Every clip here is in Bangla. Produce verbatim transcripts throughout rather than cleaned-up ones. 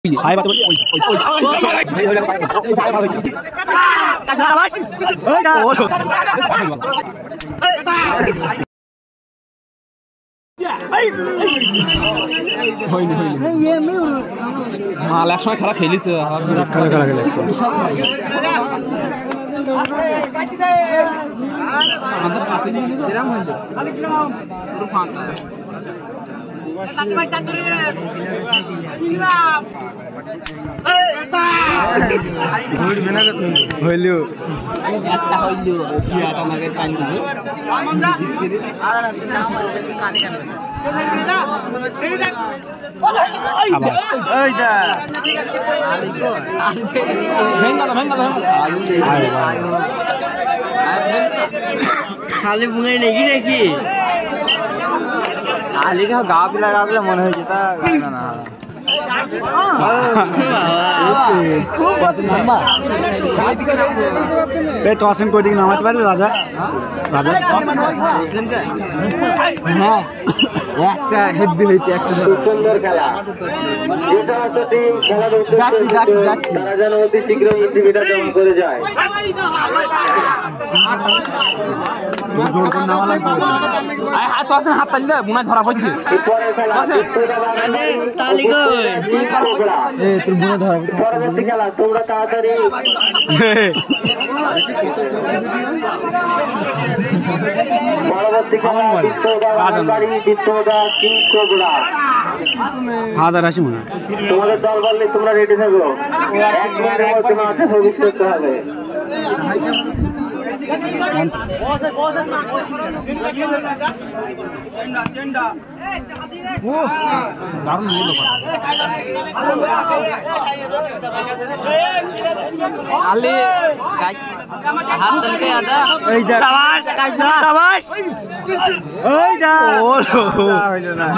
Hai batu. Oi oi oi. Awas. Oi dah. হয়নি হয়নি মাল এক সময় খেলা খেলিছে খেলা খেলা খেলে আমাদের পাতে নিয়ে এরকম হইলো পুরো ফাঁকা কাটি ভাই চাতুরি ইনলাম এই এটা হইবে না তুমি হইলো একটা হইলো কি আটা নাগে টাইম দিবে আমন্দা আর কাটি কাটি এই দেখ এই দা ভেঙ্গা ভেঙ্গা ভেঙ্গা খালি বুঙাই নাকি নাকি আলি কা গা পিলা গা পিলা মনে হইছে তা না না এই তো আসেন কই দিকে নামাতে পারবে রাজা রাজা মুসলিম কে হ্যাঁ একটা হেভি হইছে একটা সুন্দর খেলা যেটা হচ্ছে খেলা যাচ্ছি যাচ্ছি যাচ্ছি তারা যেন অতি শীঘ্র ইন্ডিভিটা জমা করে যায় জোর করে নামা লাগবে আয় হাত আসেন হাত তালি দে বুনা ধরা পড়ছে আসেন তালি কই এ তোর বুনা ধরা পরবর্তী খেলা তোমরা তাড়াতাড়ি পরবর্তী খেলা বাড়ি বিশ্বদা কিং কোবরা হাজার আশি মনে তোমাদের দল বললে তোমরা রেডি থাকো এক মিনিটের মধ্যে মাঠে প্রবেশ করতে হবে বসে বসে না চেন্ডা চেন্ডা এ চাঁদি রে ও দারুণ নিয়ে লোক আলে কাজ হাত ধরকে আদা এই যা শাবাশ কাজ শাবাশ ওই যা ও হইলো না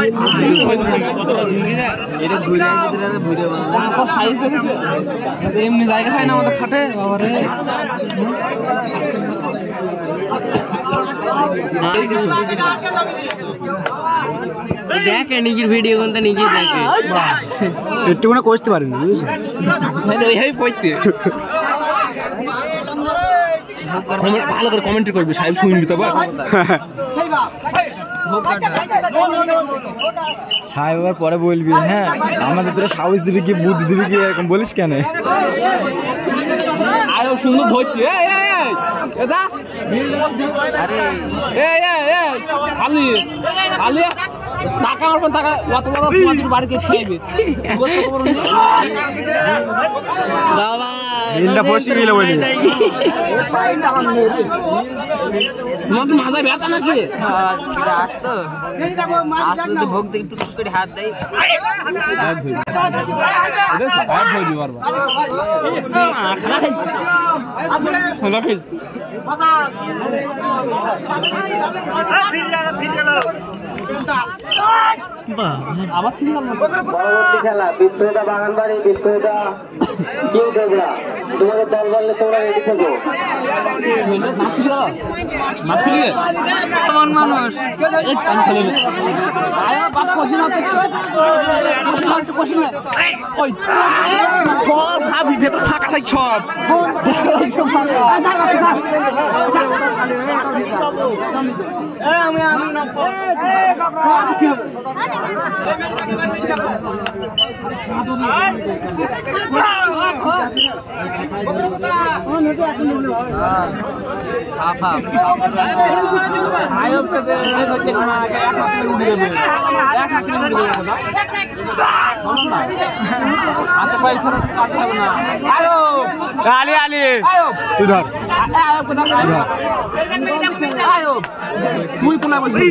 এটা ঘুরে ভিতরে ভিডিও বানানো কত সাইজ দেখেছে এমনি জায়গা হয় না আমাদের খাটে বাবা রে দেখে নিজের ভিডিও কোনটা নিজে দেখে একটু কোনো করতে পারেনি ওইভাবে পড়তে ভালো করে কমেন্ট করবি সাহেব শুনবি তো সাহেব আবার পরে বলবি হ্যাঁ আমাদের তোরা সাহস দিবি কি বুদ্ধি দিবি কি এরকম বলিস কেন আরো সুন্দর ধরছি খালি খালি টাকা আমার টাকা অত বড় তোমাদের বাড়িতে খেয়েবে বাবা ইন্ডা বসে গেল বলি তোমার তো মাথায় ব্যথা নাকি সেটা আসতো আসলে ভোগ দিয়ে একটু করে হাত দেয় পরবর্তী খেলা বিশ্বদা বাগানবাড়ি বিশ্বদা কিং কোবরা তোমাদের দল বললে তোমরা রেডি থাকো মানুষ ভাবি ভেতর ফাঁকা থাক সব আমি আমি আলি আলি তুই ধর তুই কোন বলবি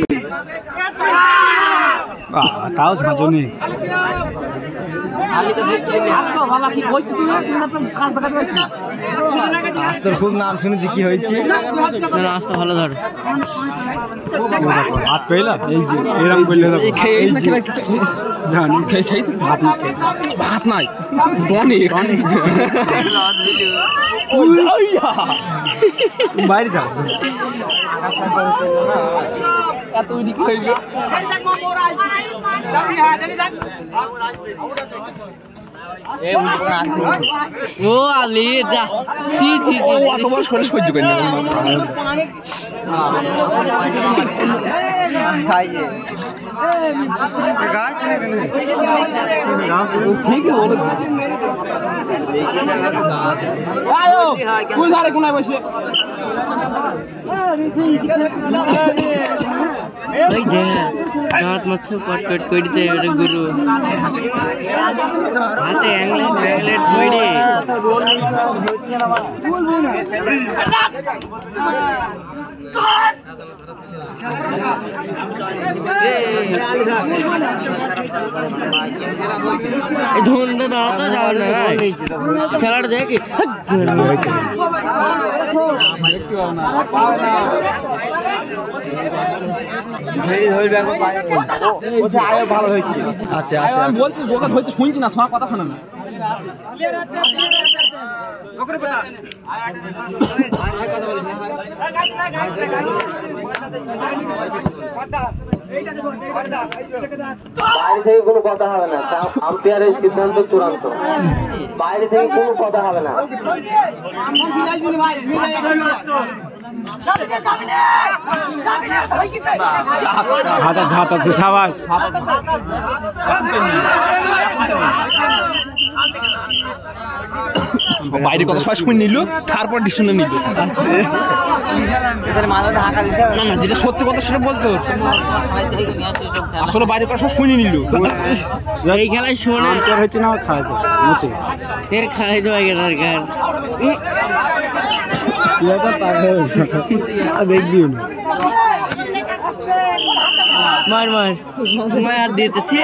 তাও ঝাঁঝনি আস্তর খুব নাম শুনেছি কি হয়েছে আস্তা ভালো ধর হাত পেলাম এই যে এরকম করলে ভাত নাই বাইরে যাও ও আলি যা চি চি ও অত বড় শরীর সহ্য করি না ঠিক ফুল ধারে কোনায় বসে ওই দে দাঁত মাছ কট কট কইতে ওরে গুরু হাতে অ্যাংলেট অ্যাংলেট কইড়ে এই ধুনটা দাঁড়াতে যাও না খেলাটা দেখি ভালো হয়েছে। আচ্ছা আচ্ছা বলছিস দোকান হইতে শুনছি না শোনা কথা শোনা না বাইরে থেকে কোনো কথা হবে না, আম্পায়ারের সিদ্ধান্ত চূড়ান্ত। বাইরে থেকে কোনো কথা হবে না। হাতা ঝাত আছে সাবাস বাইরের কথা সবাই শুনে নিল তারপর ডিসিশন নিল না না যেটা সত্যি কথা সেটা বলতো আসলে বাইরের কথা সব শুনে নিল এই খেলায় শোনা হচ্ছে না খাওয়াতে ফের খাওয়াই দেওয়া গেল দরকার দেখবিও না মার মার সময় আর দিতেছে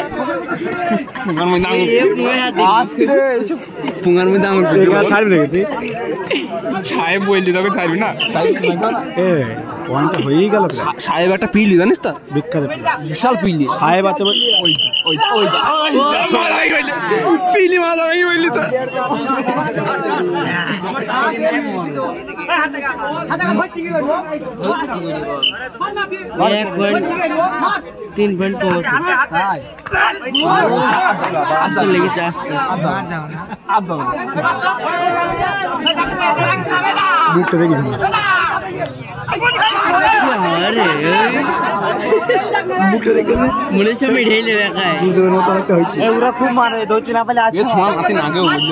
পুঙ্গার মধ্যে আঙুল ছাড়বি নাকি তুই সাহেব বললি তোকে ছাড়বি না পয়েন্টটা হয়েই গেল সাহেব একটা পিলি জানিস তো বিখ্যাত বিশাল পিলি সাহেব আছে পিলি মাছ আমি বললি তো এক পয়েন্ট তিন পয়েন্ট কমছে আসতে লেগেছে আসতে বুকটা দেখি বুকটা দেখে মনে হচ্ছে আমি ঢেলে দেখায় দুধের মতো একটা হচ্ছে ওরা খুব মানে ধরছি না পেলে এ ছোঁয়া মাথি আগেও বললি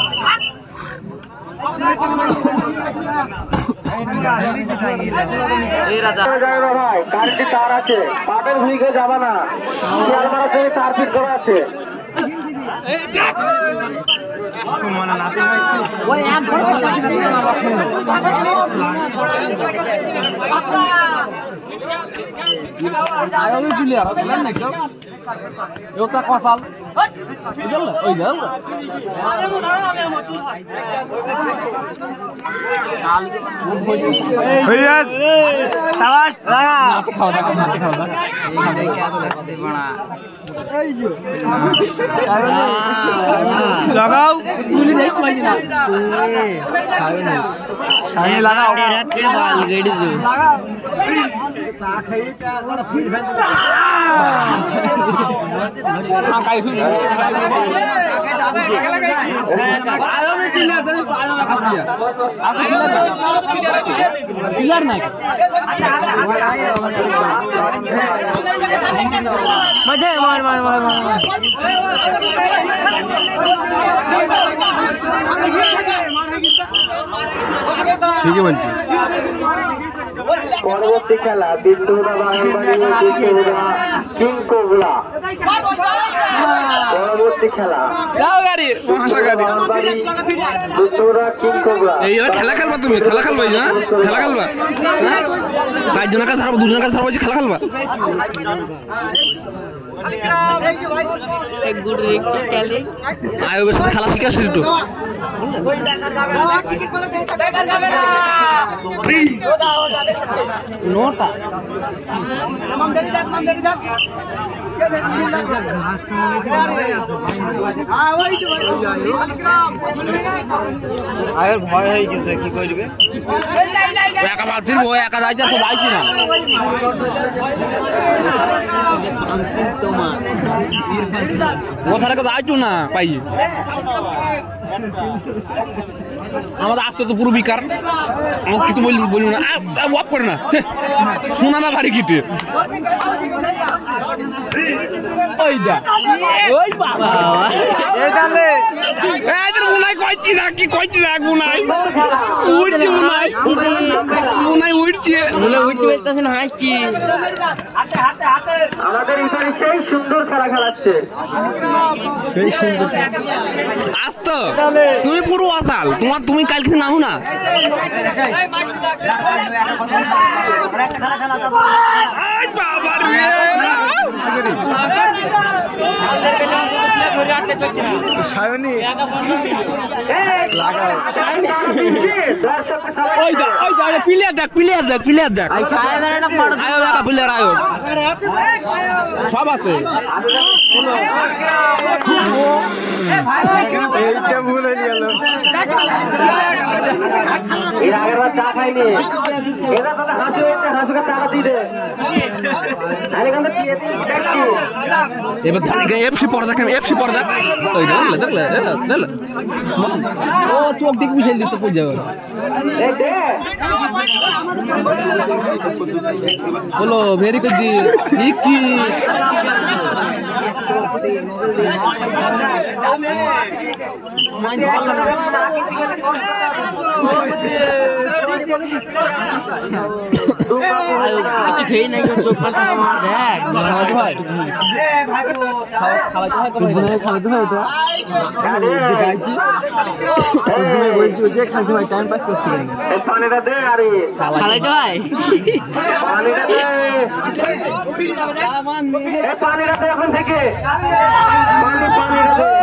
ভাই কারেন্টের তার আছে, পাটের ভূমিকে যাবা না, শিয়ালপাড়া থেকে তার ফিট করা আছে। কথাল লাগাও লাগাও বাল গেড়ি মজা মার মার মার মার ঠিকই বলছি। পরবর্তী খেলা বিদ্যুদা বাঙালবাড়ি বিদ্যুদা কিংকোবলা। পরবর্তী খেলা বিদ্যুদা কিংকোবলা। এই খেলা খেলবা তুমি খেলা খেলবা এই খেলা খেলবা চারজনের কাছে হারবো দুজনের কাছে হারবো খেলা খেলবা আয়োগের সাথে খেলা শিখে আসছি তো নোটা ভয় হয়ে গেছে কি করবে একা ভাবছিল ও একা যাইছে তো যাইছি না তো ও ছাড়া কথা আইতো না পাই আমাদের আসতে তো পুরো বিকার আমাকে কিছু বলি বলি না ওয়াপ করে না শোনা না ভারী কিটে ওই দা ওই বাবা মুনাই কইছি না কি কইছি না মুনাই উঠছি মুনাই মুনাই উঠছে মুনাই উঠতে বলতেছেন হাসছি আমাদের এখানে সেই সুন্দর খেলা খেলাচ্ছে সেই সুন্দর আসতো তুমি পুরো আসাল তোমার তুমি কালকে নাও না বাবা রে সায়নী লাগাও ওই দা ওই দা প্লেয়ার দেখ প্লেয়ার দেখ প্লেয়ার দেখ আই সাহেবের একটা ফটো আয়ো দেখা প্লেয়ার আয়ো সব আছে এইটা ভুল হয়ে গেল এর আগের বার চা খাইনি এটা তো হাসু হয়েছে হাসুকে চাটা দিয়ে দে আরে কান্দ দিয়ে দেখছি এবার এফসি পর্দা কেন এফসি পর্দা ওই দেখলে দেখলে দেখলে ও চোখ দিক মিশাই দিতে পড়ে যাবে এই দে বলো ভেরি গুড দি কি কিছু খেয়ে নাই চোখ পাতা আমার দেখ খাওয়াতে হয় খাওয়াতে হয় খাওয়াতে হয় তো যে গাইছি বলছি যে খাইতে হয় টাইম পাস করছি পানিটা দে আরে খালাইতে হয় পানিটা দে এই পানিটা দে এখন থেকে পানি পানিটা দে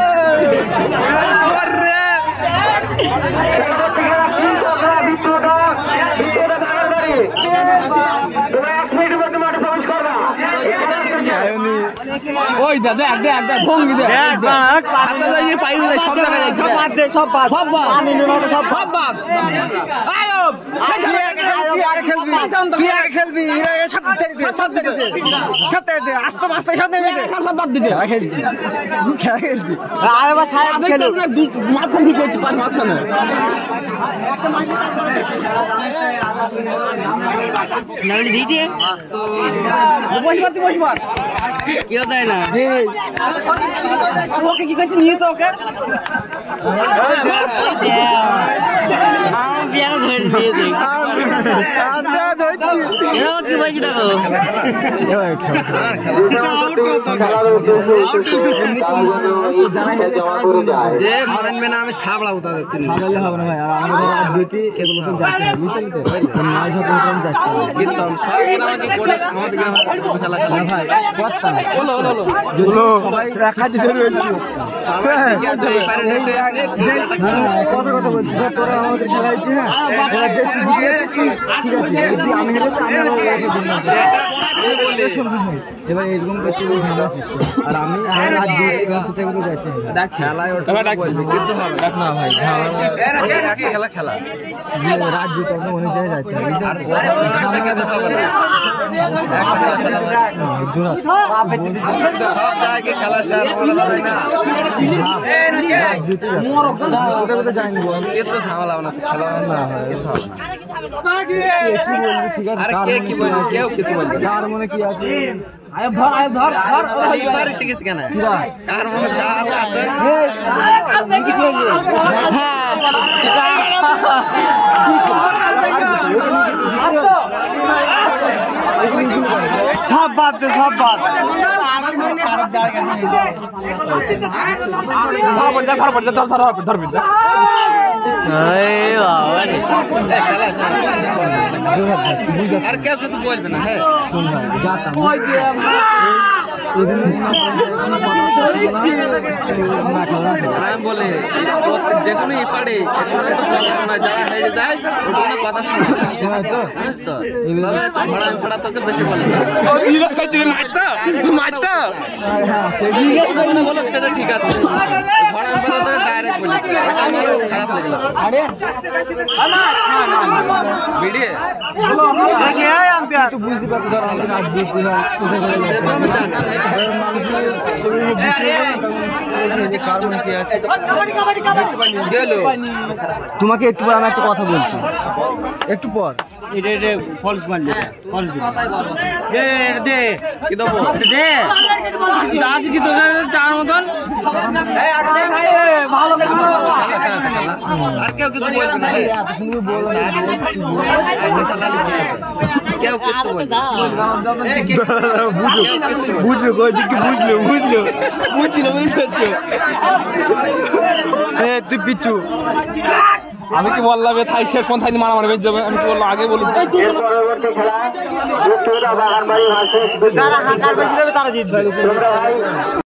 ওই দা দেখ দেখ দেখ ভঙ্গি দেখ হাতে দিয়ে পাইরে দেখ সব জায়গায় দেখ সব বাদ দে সব বাদ সব বাদ আমি নেব সব সব বাদ আয়ো তুই আর খেলবি তুই আর খেলবি এরা সব তেরে দে সব তেরে দে সব তেরে দে আস্তে আস্তে সব তেরে দে সব বাদ দিতে খেলছি খেলছি আরে বাবা সাহেব খেলো না মাথা ঠিক করতে পার মাথানে নালি দিতে বসবাত বসবাত কেউ দেয় না ওকে কি করতে নিয়ে তো ওকে আমার বিয়ার ধরে নিয়েছে এরা কি বলছি দেখো যে মানবে না আমি থাবড়াবো তাদের থাবড়ালে হবে না ভাই আর আমাদের দুটি এগুলো তো যাচ্ছে না বুঝছেন তো নয় ছ পর্যন্ত যাচ্ছে কিছু সব আমাকে কোলে আমাদের গ্রামে খেলা খেলা ভাই কথা বলো বলো বলো সবাই রাখা দিয়ে রয়েছে কত কথা বলছি তোরা আমাদের খেলা হচ্ছে হ্যাঁ ঠিক আছে আমি হেরে তো এবার এরকম করতে ঝামেলা সৃষ্টি আর আমি রাত দিয়ে যাচ্ছি খেলায় কিছু হবে না ভাই খেলা খেলা রাত দিয়ে অনেক জায়গায় যাচ্ছে সব জায়গায় খেলা শেয়ার বলা যাবে না যায়নি কিছু ঝামেলা না খেলা না কিছু হবে ঠিক আছে আর কে কি বলবে কেউ কিছু বলবে কার মনে কি আছে আয় ধর আয় ধর ধর এইবারে শিখিস কেন কার মনে যা আছে হ্যাঁ সব বাদ দে সব বাদ আর কেউ কিছু বলবে না হ্যাঁ আমি বলে যে কোনো পারে কথা শোনা যারা হেরে যায় ওটা কথা শোনা জানিস তো তবে ভাড়া ভাড়া তোকে বেশি বলে মারতা মারতা বলো সেটা ঠিক আছে ডাইরেক্ট বলেছি আমারও খারাপ লাগলো আরে না না না ভিডিও কি হয় আম্পায়ার তুই বুঝতে পারছিস ধর আমি না বুঝতে না সে তো আমি জানি আরে আরে যে কারণ কি আছে গেল তোমাকে একটু পর আমি একটা কথা বলছি একটু পর এটা এটা ফলস মারলি ফলস দে দে কি দেবো দে দাস কি তো চার মতন এই আগে দে ভালো করে ভালো আর কেউ কিছু বলবে না এত সুন্দর বল কেউ কিছু বলবে না বুঝলো বুঝলো কই দিকে বুঝলো বুঝলো বুঝলো বুঝছো এ তুই পিছু আমি কি বললাম থাই শেষ কোন থাই মারা মারা বেজ যাবে আমি কি বললাম আগে বলি এর পরবর্তী খেলা যুক্তরা বাগানবাড়ি ভার্সেস যারা হাজার বেশি দেবে তারা জিতবে তোমরা ভাই